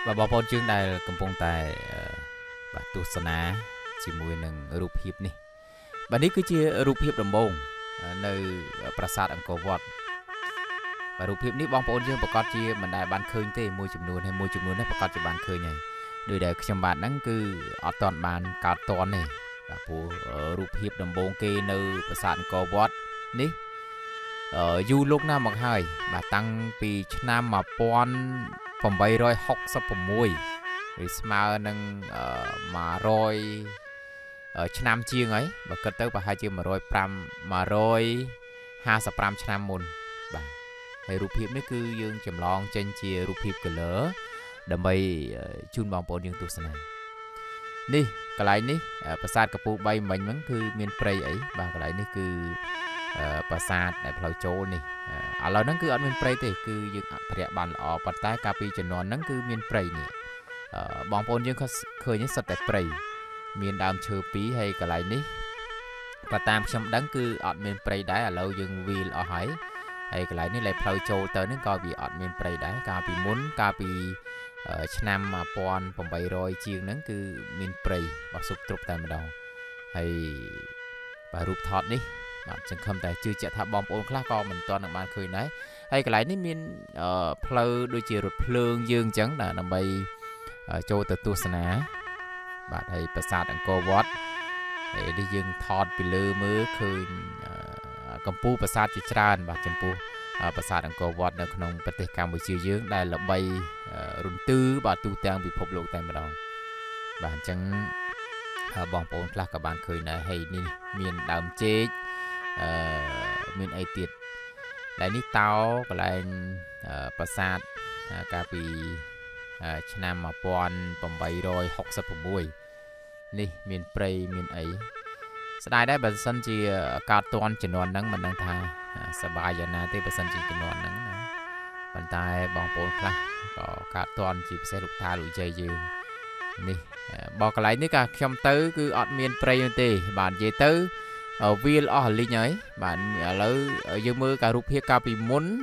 và bảo bọn chương đâyកំពុងតែបាទទស្សនាជាមួយនឹងរូបភាពនេះបាទនេះគឺជារូបភាពដំបូងនៅប្រាសាទអង្គរវត្តបាទរូបភាពនេះបងប្អូនយើងប្រកាសជាមិនដែលបានឃើញទេមួយចំនួនហើយមួយចំនួននេះប្រកាសជាបានឃើញហើយដោយដែលខ្ញុំបាទហ្នឹងគឺអត់ទាន់បានកើតតន់ទេបាទព្រោះរូបភាពដំបូងគេនៅប្រាសាទអង្គរវត្តនេះយូរលោកណាស់មកហើយបាទតាំងពីឆ្នាំ1866វាស្មើនឹង100ឆ្នាំជាងហើយបើគិតទៅប្រហែលជា155ឆ្នាំមុនបាទហើយរូបភាពនេះគឺយើងចម្លងចេញជារូបភាព color ដើម្បីជូនបងប្អូនយើងទស្សនានេះកន្លែងនេះប្រាសាទកំពូល3មិញហ្នឹងគឺមានព្រៃអីបាទកន្លែងនេះគឺប្រាសាទដែលផ្លូវចូលនេះឥឡូវហ្នឹងគឺអត់មានព្រៃទេគឺយើងអភិរក្សបានល្អប៉ុន្តែកាលពីជំនាន់ហ្នឹងគឺមានព្រៃនេះបងប្អូនយើងឃើញសុទ្ធតែព្រៃមានដើមឈើពីរហើយកន្លែងនេះបើតាមខ្ញុំដឹងគឺអត់មានព្រៃដែរឥឡូវយើងវាលអស់ហើហើយកន្លែងនេះលែផ្លូវចូលទៅនេះក៏វាអត់មានព្រៃដែរកាលពីមុនកាលពីឆ្នាំ1800ជាងហ្នឹងគឺមានព្រៃរបស់ស៊ុបទ្រុបតែម្ដងហើយបាទរូបថតនេះបាទសង្ឃឹមតែជឿជាក់ថាបងប្អូនខ្លះក៏មិនទាន់នឹងបានឃើញដែរហើយកន្លែងនេះមានផ្លូវដូចជារថភ្លើងយើងអញ្ចឹងដើម្បីចូលទៅទស្សនាបាទហើយប្រាសាទអង្គរវត្តហើយនេះយើងថតពីលើមើលឃើញកំពូលប្រាសាទជាច្រើនបាទចំពោះប្រាសាទអង្គរវត្តនៅក្នុងប្រទេសកម្ពុជាយើងដែលល្បីរន្ទឺបាទទូទាំងពិភពលោកតែម្ដងបាទអញ្ចឹងបងប្អូនខ្លះក៏បានឃើញដែរហើយនេះមានដើមចេកមានអីទៀតដែលនេះតោកន្លែងប្រាសាទកាលពីឆ្នាំ1866នេះមានព្រៃមានអីស្ដាយដែរបើសិនជាកើតតន់ជំនាន់ហ្នឹងមិនដឹងថាសប្បាយយ៉ាងណាទេបើសិនជាជំនាន់ហ្នឹងណាប៉ុន្តែបងប្អូនខ្លះក៏កើតតន់ជាពិសេសលោកតាលោកយាយយើងនេះបើកន្លែងនេះក៏ខ្ញុំទៅគឺអត់មានព្រៃទេបាទនិយាយទៅវាលអស់លីងហើយបាទឥឡូវយើងមើលការរូបភាពកាលពីមុន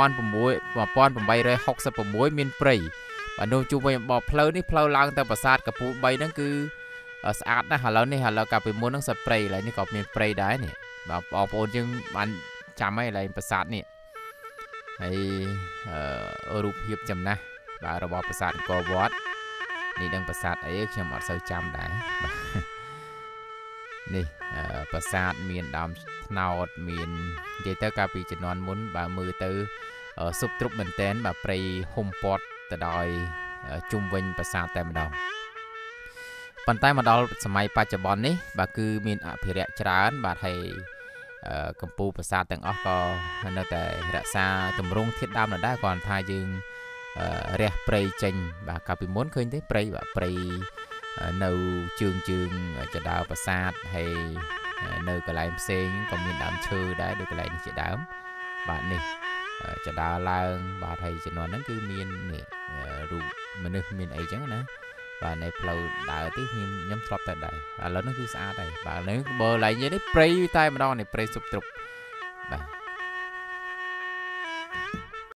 1866មានព្រៃបាទនោះជួបវិញបបផ្លូវនេះផ្លូវឡើងទៅប្រាសាទកំពូល3ហ្នឹងគឺស្អាតណាស់ឥឡូវកាលពីមុនហ្នឹងសិតព្រៃឥឡូវនេះក៏មានព្រៃដែរនេះបាទបងប្អូនយើងបានចាំហើយកន្លែងប្រាសាទនេះហើយរូបភាពចំណាស់បាទរបស់ប្រាសាទអង្គរវត្តនេះនឹងប្រាសាទអីខ្ញុំអត់សូវចាំដែរបាទនេះប្រាសាទមានដើមត្នោតមាននិយាយទៅកាលពីជំនាន់មុនបើមើលទៅស៊ុបទ្រុបមែនតែនបាទព្រៃហុំព័ទ្ធទៅដោយជុំវិញប្រាសាទតែម្ដងប៉ុន្តែមកដល់សម័យបច្ចុប្បន្ននេះបាទគឺមានអភិរក្សច្រើនបាទហើយកំពូលប្រាសាទទាំងអស់ក៏នៅតែរក្សាទម្រង់ធាតុដើមនៅដែរគ្រាន់ថាយើងរះព្រៃចេញបាទកាលពីមុនឃើញទេព្រៃបាទព្រៃនៅជើងចដាលប្រាសាទហើយនៅកន្លែងផ្សេងក៏មានដើមឈើដែរដូចកន្លែងនេះជាដើមបាទនេះចដាលឡើងបាទហើយជំនាន់ហ្នឹងគឺមាននេះរូបមនុស្សមានអីចឹងណាបាទនៅផ្លូវដើរទៅខ្ញុំធ្លាប់ទៅដែរឥឡូវហ្នឹងគឺស្អាតហើយបាទឥឡូវបើឡើងនិយាយនេះព្រៃតែម្ដងនេះព្រៃស៊ុបទ្រុបបាទ